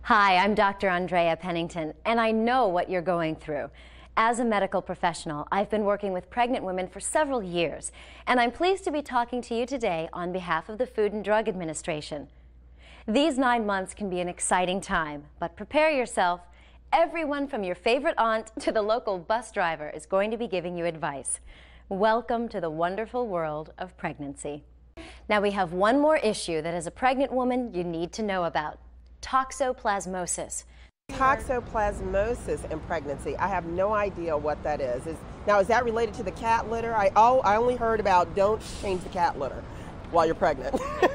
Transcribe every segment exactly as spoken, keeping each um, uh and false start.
Hi, I'm Doctor Andrea Pennington, and I know what you're going through. As a medical professional, I've been working with pregnant women for several years, and I'm pleased to be talking to you today on behalf of the Food and Drug Administration. These nine months can be an exciting time, but prepare yourself. Everyone from your favorite aunt to the local bus driver is going to be giving you advice. Welcome to the wonderful world of pregnancy. Now we have one more issue that as a pregnant woman you need to know about: toxoplasmosis. Toxoplasmosis in pregnancy. I have no idea what that is. is now, is that related to the cat litter? I, oh, I only heard about don't change the cat litter while you're pregnant.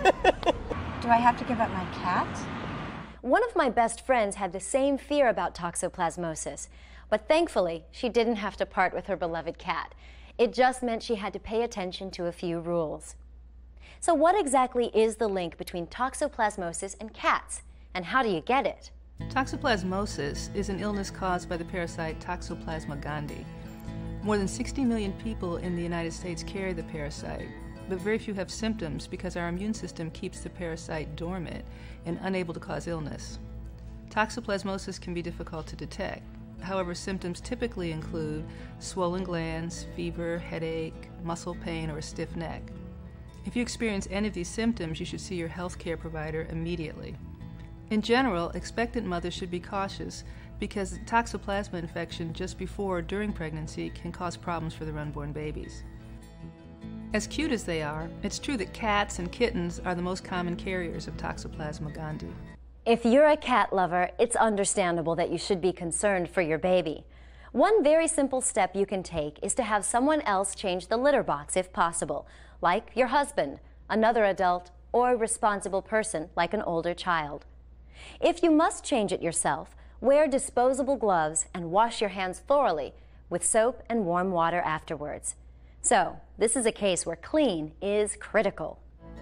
Do I have to give up my cat? One of my best friends had the same fear about toxoplasmosis, but thankfully she didn't have to part with her beloved cat. It just meant she had to pay attention to a few rules. So what exactly is the link between toxoplasmosis and cats, and how do you get it? Toxoplasmosis is an illness caused by the parasite Toxoplasma gondii. More than sixty million people in the United States carry the parasite, but very few have symptoms because our immune system keeps the parasite dormant and unable to cause illness. Toxoplasmosis can be difficult to detect. However, symptoms typically include swollen glands, fever, headache, muscle pain, or a stiff neck. If you experience any of these symptoms, you should see your healthcare provider immediately. In general, expectant mothers should be cautious because toxoplasma infection just before or during pregnancy can cause problems for their unborn babies. As cute as they are, it's true that cats and kittens are the most common carriers of Toxoplasma gondii. If you're a cat lover, it's understandable that you should be concerned for your baby. One very simple step you can take is to have someone else change the litter box if possible, like your husband, another adult, or a responsible person like an older child. If you must change it yourself, wear disposable gloves and wash your hands thoroughly with soap and warm water afterwards. So, this is a case where clean is critical.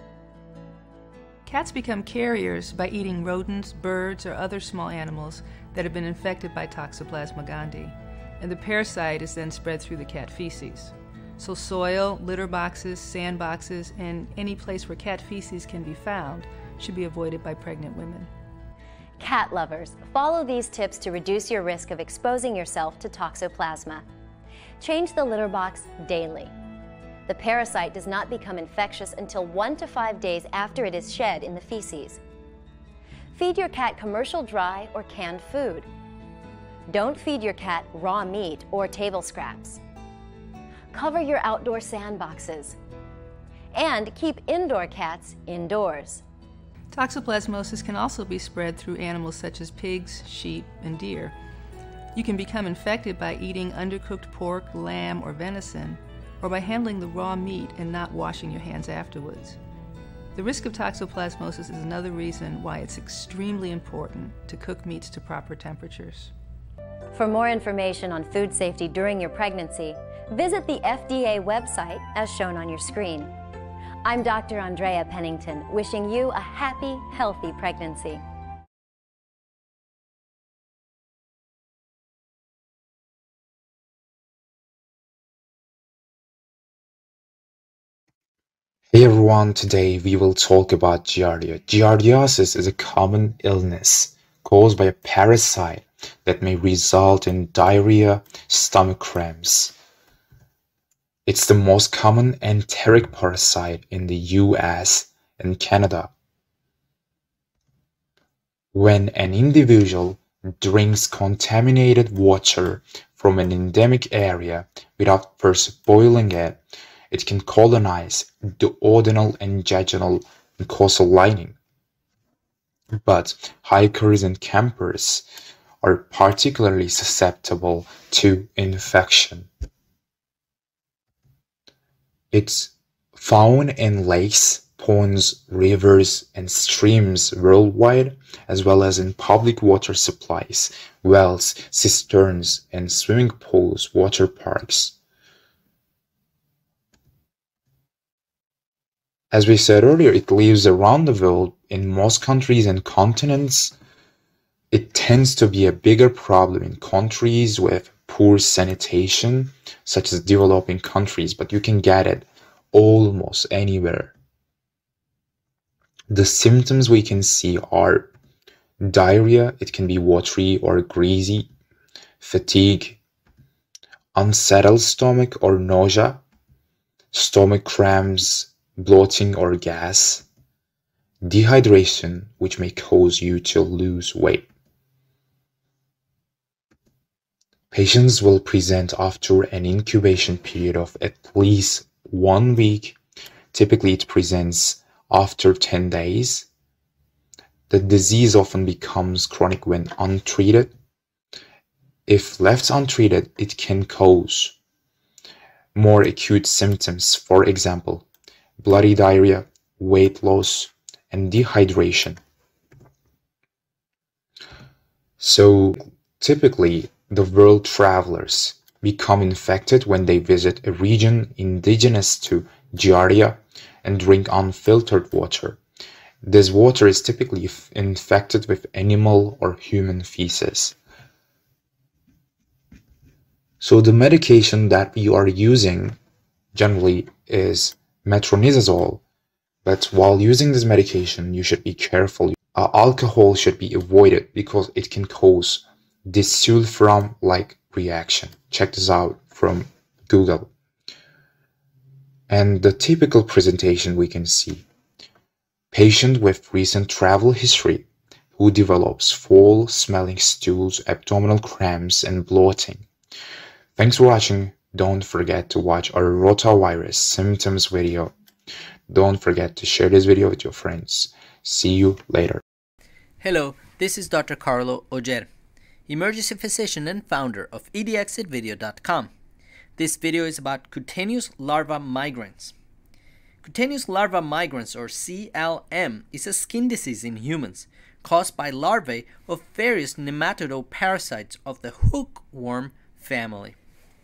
Cats become carriers by eating rodents, birds, or other small animals that have been infected by Toxoplasma gondii, and the parasite is then spread through the cat feces. So soil, litter boxes, sand boxes, and any place where cat feces can be found should be avoided by pregnant women. Cat lovers, follow these tips to reduce your risk of exposing yourself to toxoplasma. Change the litter box daily. The parasite does not become infectious until one to five days after it is shed in the feces. Feed your cat commercial dry or canned food. Don't feed your cat raw meat or table scraps. Cover your outdoor sandboxes. And keep indoor cats indoors. Toxoplasmosis can also be spread through animals such as pigs, sheep, and deer. You can become infected by eating undercooked pork, lamb, or venison, or by handling the raw meat and not washing your hands afterwards. The risk of toxoplasmosis is another reason why it's extremely important to cook meats to proper temperatures. For more information on food safety during your pregnancy, visit the F D A website as shown on your screen. I'm Doctor Andrea Pennington, wishing you a happy, healthy pregnancy. Hey everyone, today we will talk about Giardia. Giardiasis is a common illness caused by a parasite that may result in diarrhea, stomach cramps. It's the most common enteric parasite in the U S and Canada. When an individual drinks contaminated water from an endemic area without first boiling it, it can colonize the duodenal and jejunal mucosal lining. But hikers and campers are particularly susceptible to infection. It's found in lakes, ponds, rivers, and streams worldwide, as well as in public water supplies, wells, cisterns, and swimming pools, water parks. As we said earlier, it lives around the world in most countries and continents. It tends to be a bigger problem in countries with poor sanitation, such as developing countries, but you can get it almost anywhere. The symptoms we can see are Diarrhea, it can be watery or greasy. Fatigue, unsettled stomach or nausea. Stomach cramps, bloating or gas. Dehydration, which may cause you to lose weight. Patients will present after an incubation period of at least one week. Typically, it presents after ten days. The disease often becomes chronic when untreated. If left untreated, it can cause more acute symptoms, for example, bloody diarrhea, weight loss, and dehydration. So, typically, the world travelers become infected when they visit a region indigenous to Giardia and drink unfiltered water. This water is typically infected with animal or human feces. So the medication that we are using generally is metronidazole, but while using this medication, you should be careful. Uh, alcohol should be avoided because it can cause disulfiram-like reaction. Check this out from Google. And the typical presentation we can see. Patient with recent travel history who develops foul-smelling stools, abdominal cramps, and bloating. Thanks for watching. Don't forget to watch our rotavirus symptoms video. Don't forget to share this video with your friends. See you later. Hello, this is Doctor Carlo Oger, emergency physician and founder of E D Exit Video dot com. This video is about cutaneous larva migrans. Cutaneous larva migrans, or C L M, is a skin disease in humans caused by larvae of various nematodoparasites of the hookworm family.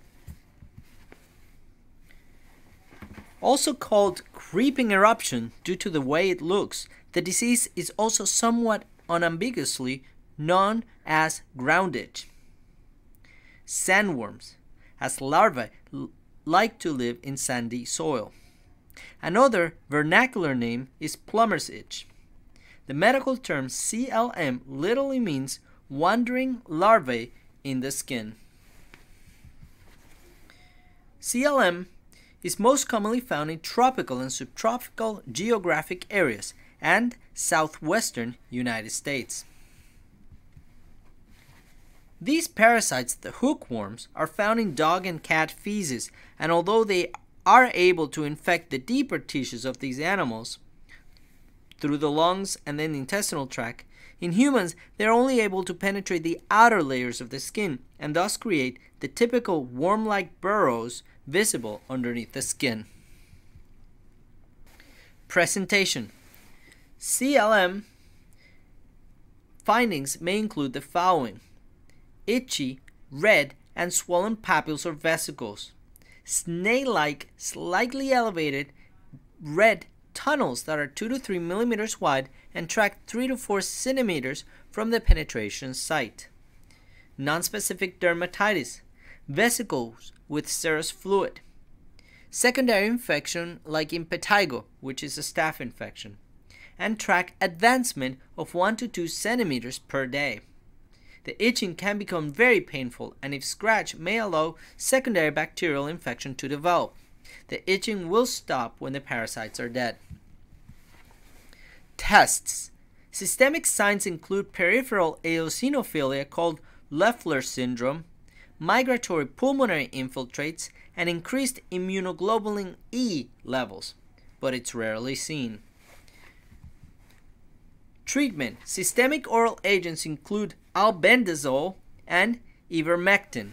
Also called creeping eruption due to the way it looks, the disease is also somewhat unambiguously known as ground itch. Sandworms, as larvae, like to live in sandy soil. Another vernacular name is plumber's itch. The medical term C L M literally means wandering larvae in the skin. C L M is most commonly found in tropical and subtropical geographic areas and southwestern United States. These parasites, the hookworms, are found in dog and cat feces, and although they are able to infect the deeper tissues of these animals through the lungs and then the intestinal tract, in humans they are only able to penetrate the outer layers of the skin and thus create the typical worm-like burrows visible underneath the skin. Presentation. C L M findings may include the following: itchy, red, and swollen papules or vesicles, snail-like, slightly elevated red tunnels that are two to three millimeters wide and track three to four centimeters from the penetration site. Nonspecific dermatitis, vesicles with serous fluid. Secondary infection like impetigo, which is a staph infection, and track advancement of one to two centimeters per day. The itching can become very painful, and if scratched may allow secondary bacterial infection to develop. The itching will stop when the parasites are dead. Tests. Systemic signs include peripheral eosinophilia called Leffler syndrome, migratory pulmonary infiltrates, and increased immunoglobulin E levels, but it's rarely seen. Treatment. Systemic oral agents include albendazole and ivermectin.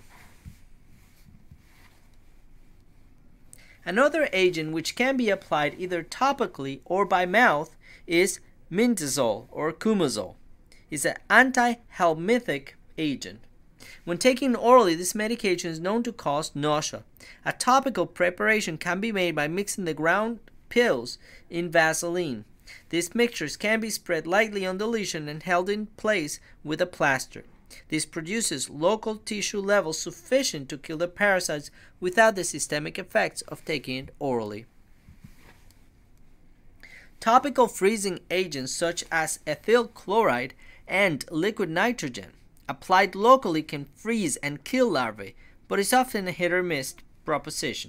Another agent which can be applied either topically or by mouth is mintazole or cumazole. It's an anti-helminthic agent. When taken orally, this medication is known to cause nausea. A topical preparation can be made by mixing the ground pills in Vaseline. These mixtures can be spread lightly on the lesion and held in place with a plaster. This produces local tissue levels sufficient to kill the parasites without the systemic effects of taking it orally. Topical freezing agents such as ethyl chloride and liquid nitrogen. Applied locally can freeze and kill larvae, but is often a hit or miss proposition.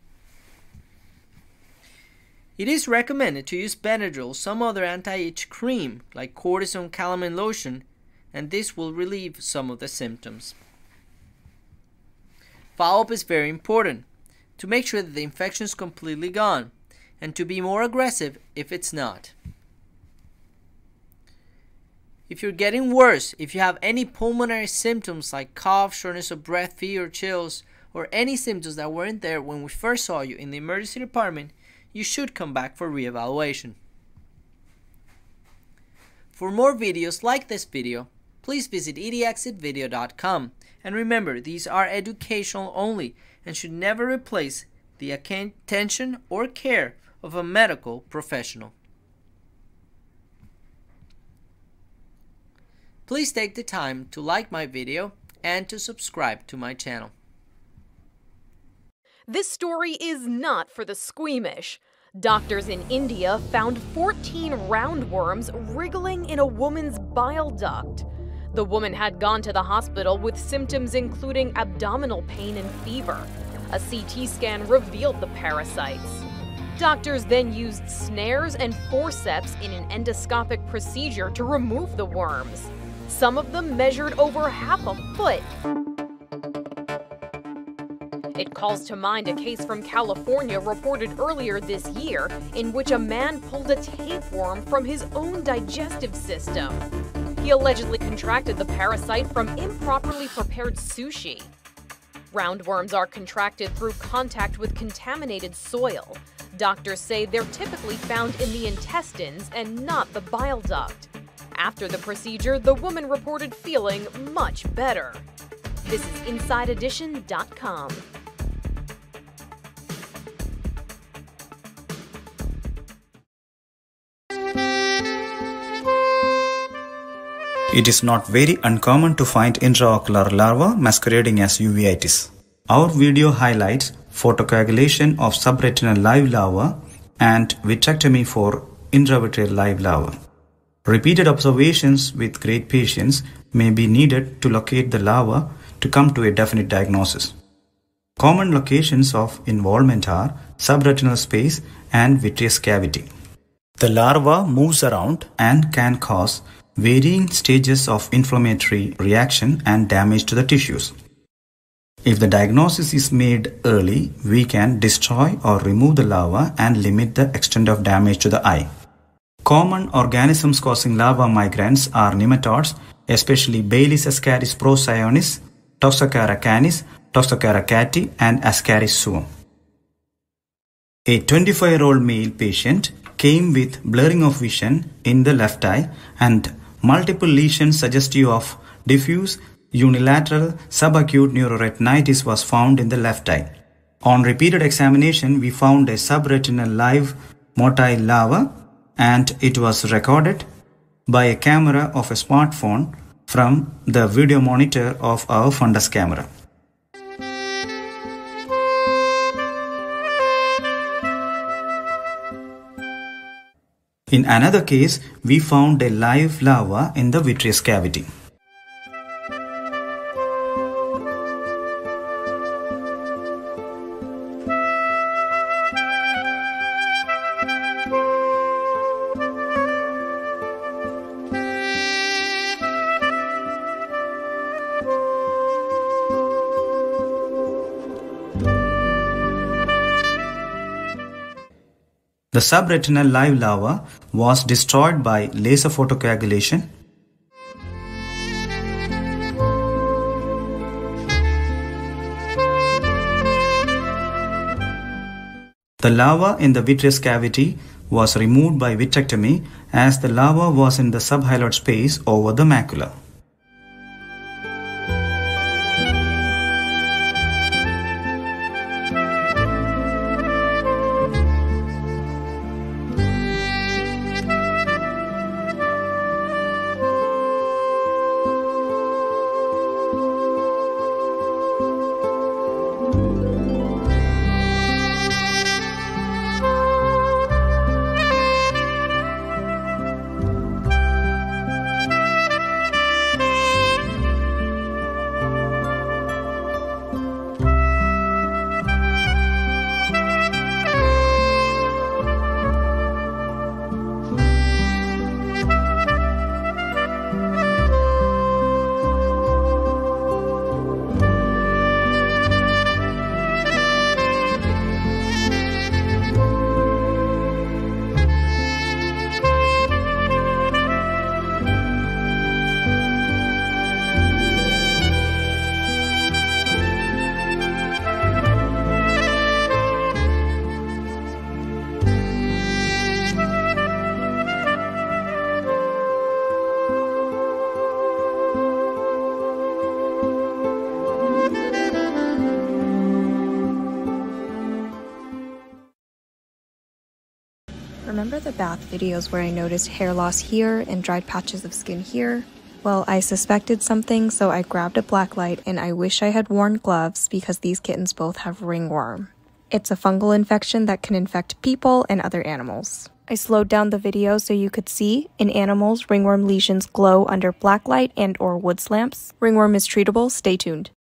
It is recommended to use Benadryl or some other anti-itch cream like cortisone calamine lotion, and this will relieve some of the symptoms. Follow-up is very important to make sure that the infection is completely gone and to be more aggressive if it's not. If you're getting worse, if you have any pulmonary symptoms like cough, shortness of breath, fever, chills, or any symptoms that weren't there when we first saw you in the emergency department, you should come back for reevaluation. For more videos like this video, please visit e d exit video dot com, and remember, these are educational only and should never replace the attention or care of a medical professional. Please take the time to like my video and to subscribe to my channel. This story is not for the squeamish. Doctors in India found fourteen roundworms wriggling in a woman's bile duct. The woman had gone to the hospital with symptoms including abdominal pain and fever. A C T scan revealed the parasites. Doctors then used snares and forceps in an endoscopic procedure to remove the worms. Some of them measured over half a foot. It calls to mind a case from California reported earlier this year in which a man pulled a tapeworm from his own digestive system. He allegedly contracted the parasite from improperly prepared sushi. Roundworms are contracted through contact with contaminated soil. Doctors say they're typically found in the intestines and not the bile duct. After the procedure, the woman reported feeling much better. This is inside edition dot com. It is not very uncommon to find intraocular larvae masquerading as uveitis. Our video highlights photocoagulation of subretinal live larvae and vitrectomy for intravitreal live larvae. Repeated observations with great patience may be needed to locate the larva to come to a definite diagnosis. Common locations of involvement are subretinal space and vitreous cavity. The larva moves around and can cause varying stages of inflammatory reaction and damage to the tissues. If the diagnosis is made early, we can destroy or remove the larva and limit the extent of damage to the eye. Common organisms causing larva migrants are nematodes, especially Baileys Ascaris procyonis, Toxocara canis, Toxocara cati, and Ascaris suum. A twenty-five-year-old male patient came with blurring of vision in the left eye and multiple lesions suggestive of diffuse unilateral subacute neuroretinitis was found in the left eye. On repeated examination, we found a subretinal live motile larva, and it was recorded by a camera of a smartphone from the video monitor of our fundus camera. In another case, we found a live larva in the vitreous cavity. The subretinal live larva was destroyed by laser photocoagulation. The larva in the vitreous cavity was removed by vitrectomy as the larva was in the subhyaloid space over the macula. Remember the bath videos where I noticed hair loss here and dried patches of skin here? Well, I suspected something, so I grabbed a black light, and I wish I had worn gloves because these kittens both have ringworm. It's a fungal infection that can infect people and other animals. I slowed down the video so you could see, in animals, ringworm lesions glow under black light and or woods lamps. Ringworm is treatable, stay tuned.